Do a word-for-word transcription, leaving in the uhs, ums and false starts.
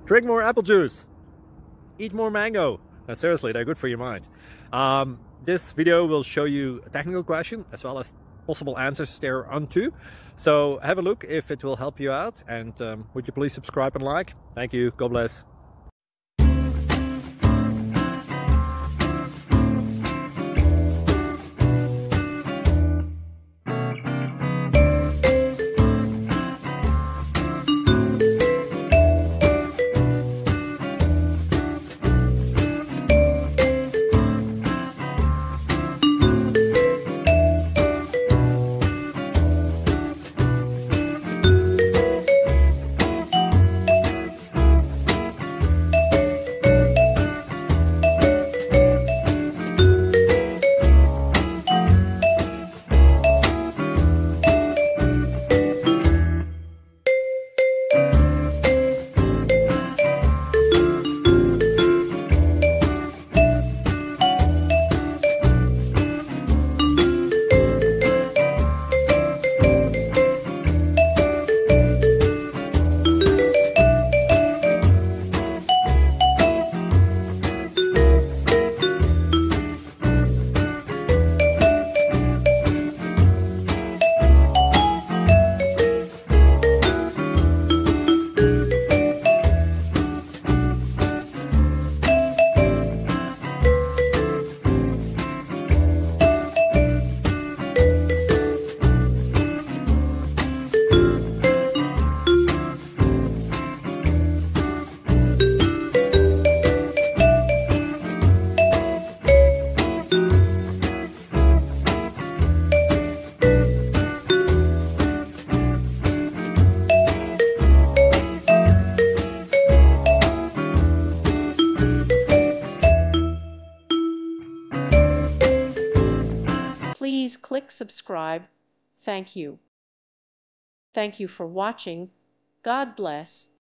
Drink more apple juice. Eat more mango. No, seriously, they're good for your mind. Um, this video will show you a technical question as well as possible answers thereunto. So have a look if it will help you out, and um, would you please subscribe and like? Thank you. God bless. Please click subscribe. Thank you. Thank you for watching. God bless.